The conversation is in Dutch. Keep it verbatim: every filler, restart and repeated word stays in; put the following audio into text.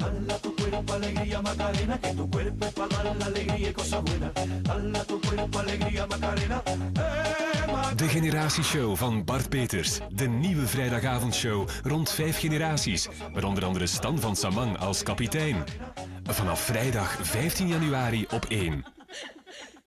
Dala tu cuerpo alegría Macarena, que tu cuerpo es para dar la alegría y cosas buenas. Dala tu cuerpo alegría Macarena. Hey, Macarena. De Generatieshow van Bart Peters. De nieuwe vrijdagavondshow rond vijf generaties. Met onder andere Stan van Samang als kapitein. Vanaf vrijdag vijftien januari op één.